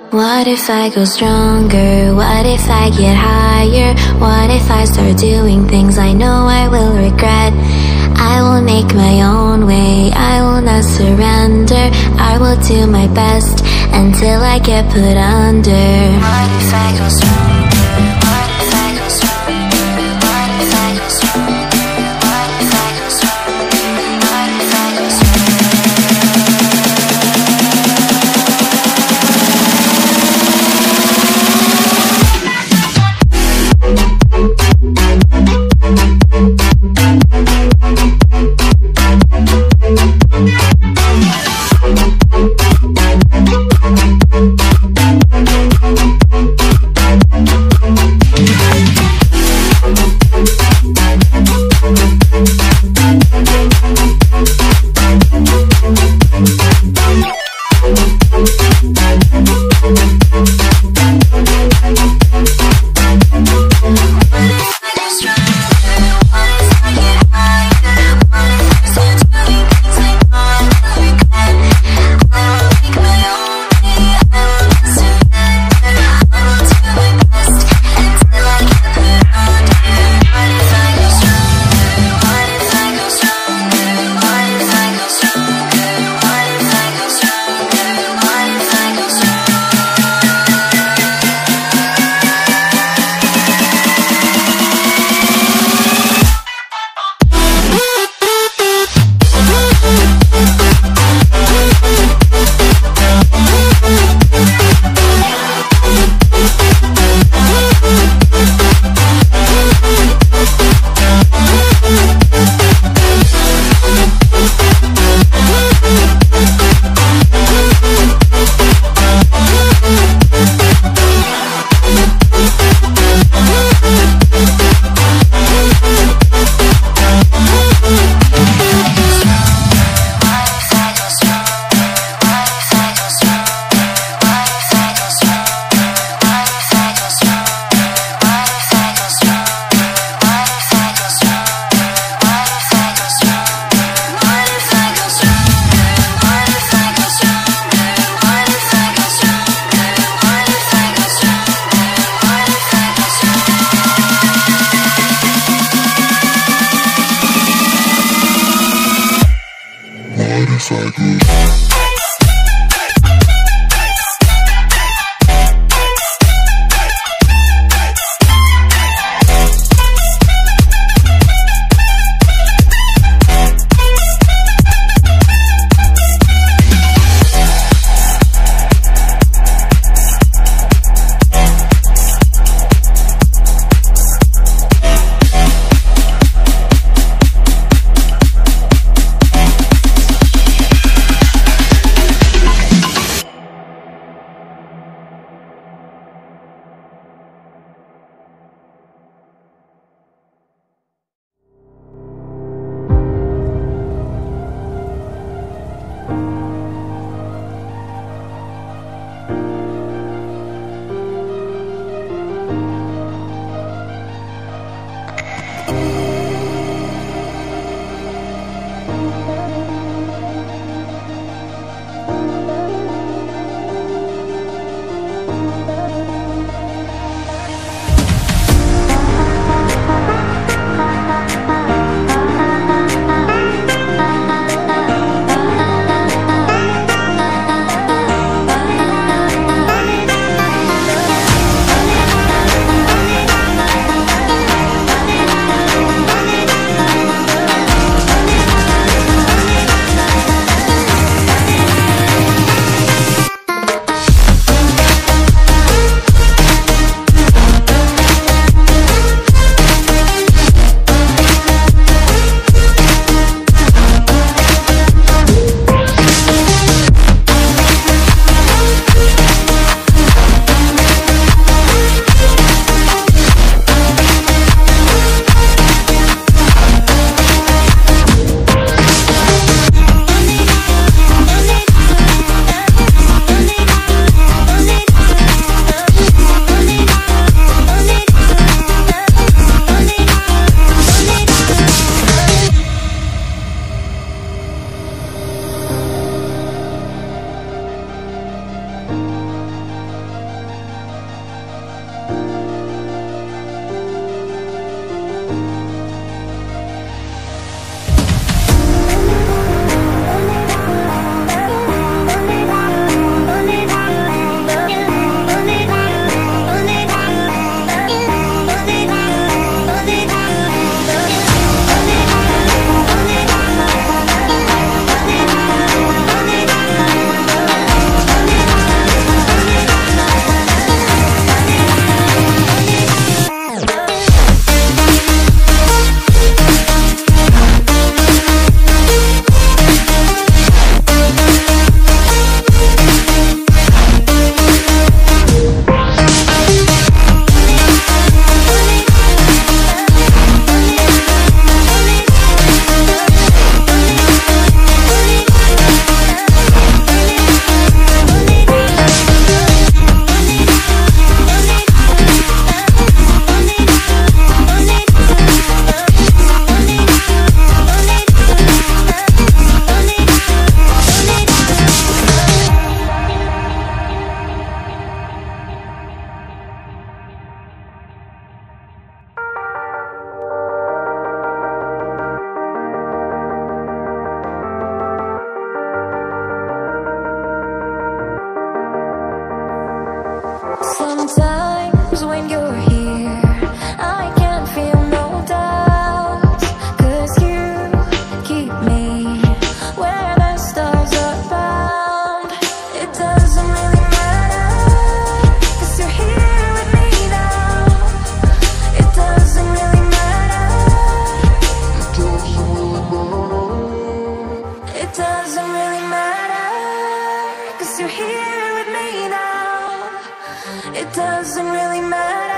What if I go stronger? What if I get higher? What if I start doing things I know I will regret? I will make my own way, I will not surrender. I will do my best until I get put under. What if I go stronger? What if I go stronger? What if I go stronger? What if I go stronger? What if I go 'cause when you're here I can't feel no doubt, 'cause you keep me where the stars are bound. It doesn't really matter, 'cause you're here with me now. It doesn't really matter. It doesn't really matter, 'cause you're here with me now. It doesn't really matter.